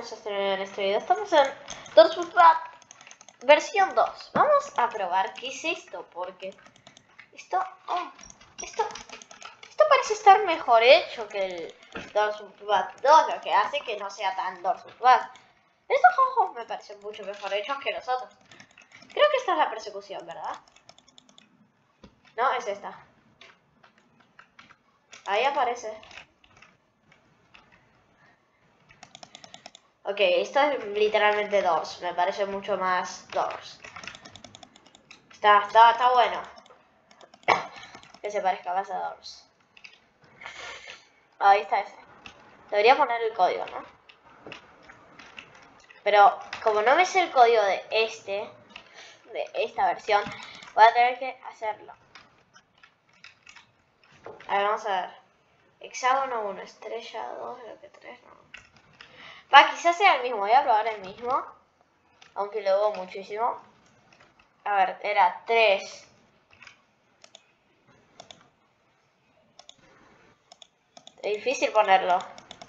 bienvenidos en este video. Estamos en Dorsfutbat versión 2. Vamos a probar qué es esto, porque esto parece estar mejor hecho que el Dorsfutbat 2, lo que hace que no sea tan Dorsfutbat. Estos ojos me parecen mucho mejor hechos que los otros. Creo que esta es la persecución, ¿verdad? No, es esta. Ahí aparece. Ok, esto es literalmente Doors. Me parece mucho más Doors. Está bueno. Que se parezca más a Doors. Ahí está ese. Debería poner el código, ¿no? Pero como no me sé el código de esta versión, voy a tener que hacerlo. A ver, vamos a ver. Hexágono 1, estrella 2, creo que 3, no. Va, quizás sea el mismo. Voy a probar el mismo. Aunque lo dudo muchísimo. A ver, era 3. Es difícil ponerlo.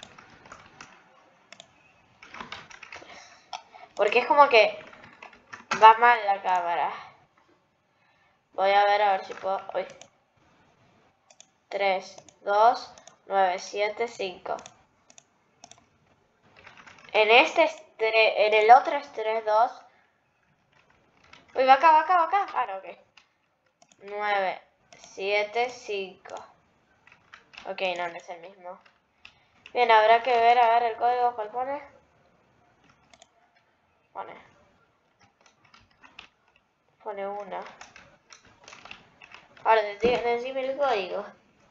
Porque es como que va mal la cámara. Voy a ver si puedo. Uy. 3, 2, 9, 7, 5. En en el otro es 3, 2. Uy, va acá. Ah, no, ok. 9, 7, 5. Ok, no es el mismo. Bien, habrá que ver, a ver el código, ¿cuál pone? Pone 1. Ahora, decime el código.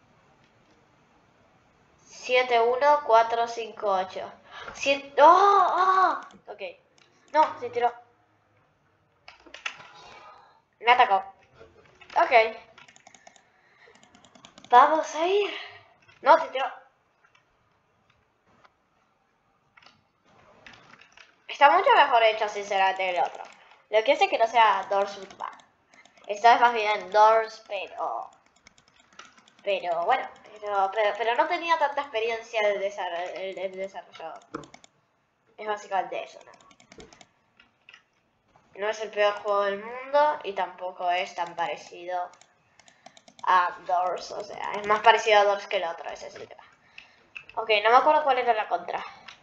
71458. 7... ¡Oh! Ok. No, se tiró. Me atacó. Ok. Vamos a ir. No, se tiró. Está mucho mejor hecho, sinceramente, que el otro. Lo que hace es que no sea Dorsfutbat. Esta es más bien Doors, pero bueno, pero no tenía tanta experiencia el desarrollador. Es básicamente eso, ¿no? No es el peor juego del mundo y tampoco es tan parecido a Doors, o sea, es más parecido a Doors que el otro, ese es el tema. Ok, no me acuerdo cuál era la contra.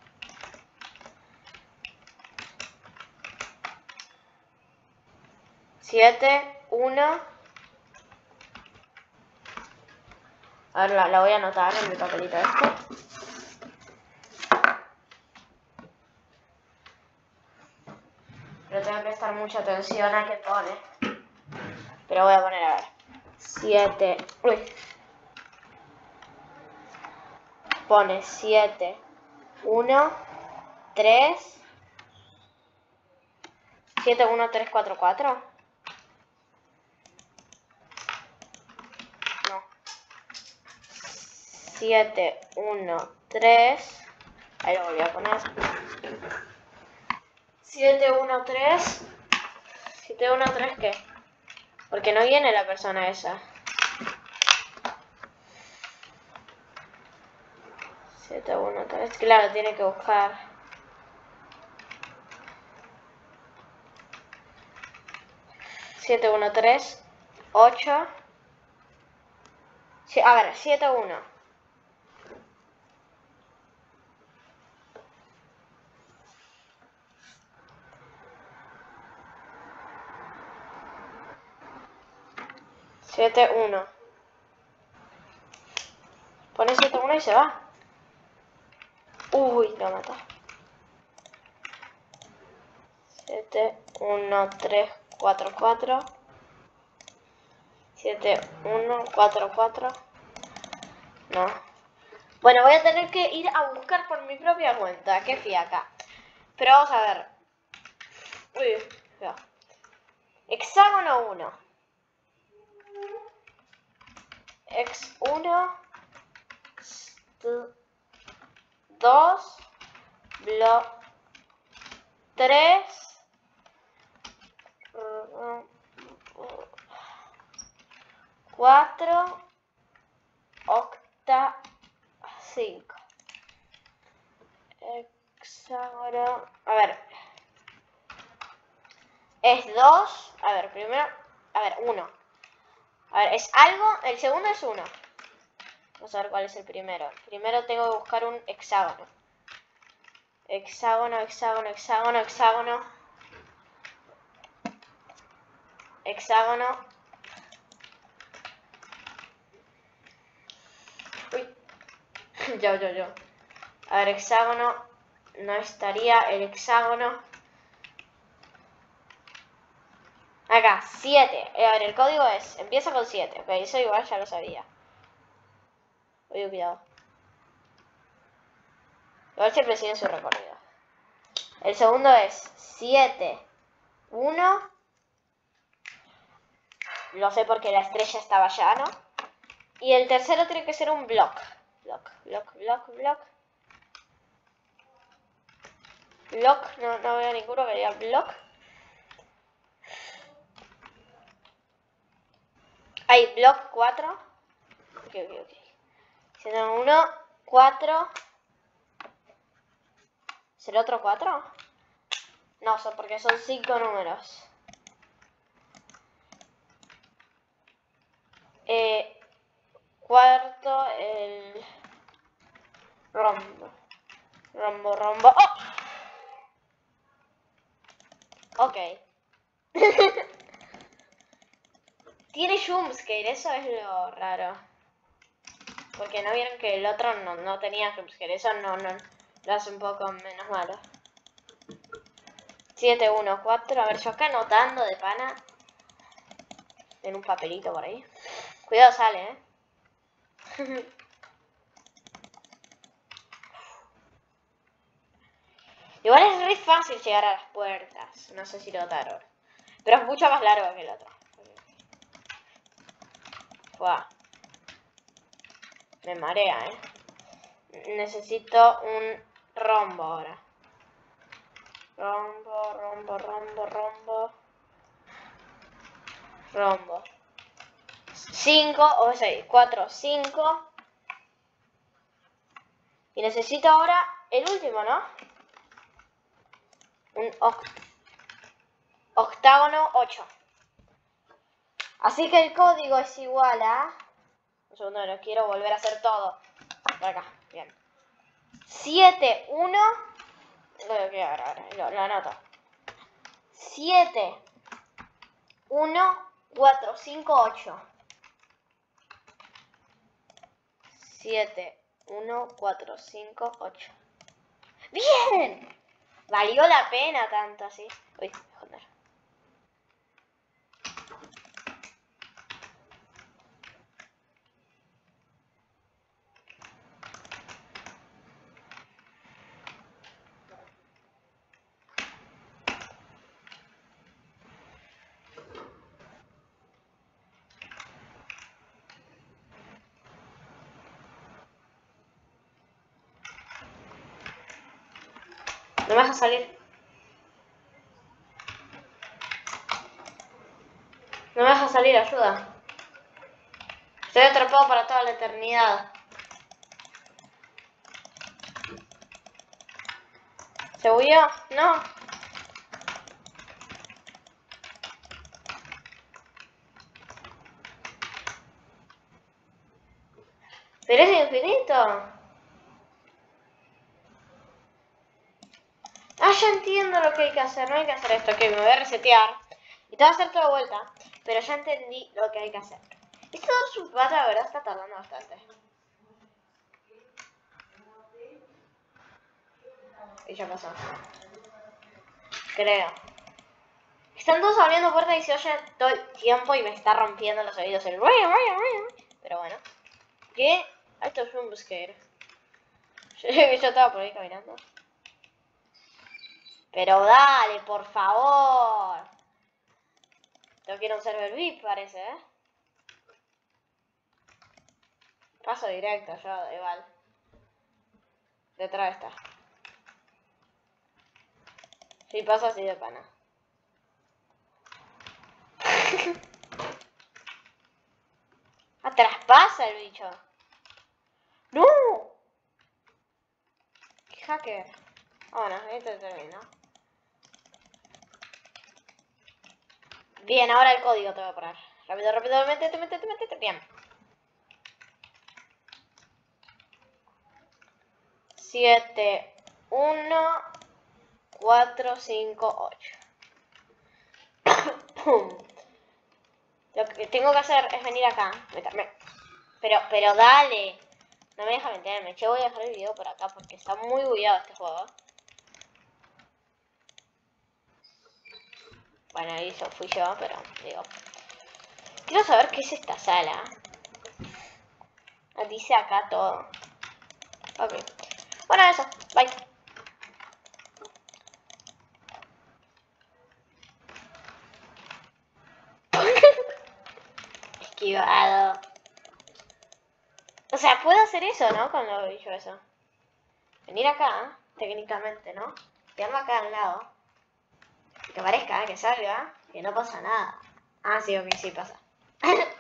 Siete, 1. A ver, la voy a anotar en mi papelito este. Pero tengo que prestar mucha atención a qué pone. Pero voy a poner, a ver. 7. Uy. Pone 7, 1, 3. 7, 1, 3, 4, 4. No. 7, 1, 3. Ahí lo volví a poner. 7, 1, 3. 7, 1, 3, ¿qué? Porque no viene la persona esa. 7, 1, 3. Claro, tiene que buscar. 7, 1, 3. 8. Sí, a ver, 7, 1. 7, 1. Pone 7, 1 y se va. Uy, lo mata. 7, 1, 3, 4, 4. 7, 1, 4, 4. No. Bueno, voy a tener que ir a buscar por mi propia cuenta. Qué fiaca. Pero vamos a ver. Uy, ya. Hexágono 1. X 1. 2. Block 3. 4. Octa 5. hexágono. A ver. Es 2. A ver, primero. A ver, 1. A ver, es algo. El segundo es 1. Vamos a ver cuál es el primero. Primero tengo que buscar un hexágono. Hexágono, hexágono, hexágono, hexágono. Hexágono. Uy. Yo. A ver, hexágono. No estaría el hexágono. Acá, 7. A ver, el código es. Empieza con 7. Ok, eso igual ya lo sabía. Oye, cuidado. Igual siempre sigue su recorrido. El segundo es 7, 1. Lo sé porque la estrella estaba allá, ¿no? Y el tercero tiene que ser un block. Block. Block, no veo ninguno que diga block. Hay block 4. Ok. Será 1, 4. ¿Será otro 4? No, porque son 5 números. Cuarto, el rombo. Rombo. ¡Oh! Ok. Tiene jumpscare, eso es lo raro. Porque no vieron que el otro no tenía jumpscare. Eso no lo hace un poco menos malo. 7, 1, 4. A ver, yo acá anotando de pana. En un papelito por ahí. Cuidado, sale, Igual es re fácil llegar a las puertas. No sé si lo notaron. Pero es mucho más largo que el otro. Fua. Me marea, Necesito un rombo ahora. Rombo. 5, o 6, 4, 5. Y necesito ahora el último, ¿no? Un octágono 8. Así que el código es igual a... Un segundo, no quiero volver a hacer todo. Por acá, bien. 7, 1... Lo anoto. 7, 1, 4, 5, 8. 7, 1, 4, 5, 8. ¡Bien! Valió la pena tanto así. Uy, joder. No me deja salir. No me deja salir, ayuda. Estoy atrapado para toda la eternidad. ¿Se huyó? No. Pero es infinito. Ah, ya entiendo lo que hay que hacer. No hay que hacer esto, que me voy a resetear. Y te voy a hacer toda vuelta. Pero ya entendí lo que hay que hacer. Esto de su pata, la verdad, está tardando bastante. Y ya pasó. Creo. Están todos abriendo puertas y se oye todo el tiempo y me está rompiendo los oídos el... Pero bueno. ¿Qué? Esto es un busquero. Yo estaba por ahí caminando. Pero dale, por favor. Yo quiero un server VIP, parece, Paso directo, yo, igual. Detrás está. Sí, paso así de pana. Traspasa el bicho. ¡No! ¡Qué hacker! Bueno, esto terminó. Bien, ahora el código te voy a poner. Rápido, rápido, métete. Bien. 7, 1, 4, 5, 8. Lo que tengo que hacer es venir acá, meterme. Pero dale. No me deja meterme. Yo voy a dejar el video por acá porque está muy bugueado este juego. Bueno, eso fui yo, pero digo. Quiero saber qué es esta sala. Dice acá todo. Ok. Bueno, eso. Bye. Esquivado. O sea, puedo hacer eso, ¿no? Con lo bicho eso. Venir acá, técnicamente, ¿no? Quedarme acá al lado. Y que aparezca, que salga, que no pasa nada. Ah, sí, ok, sí pasa.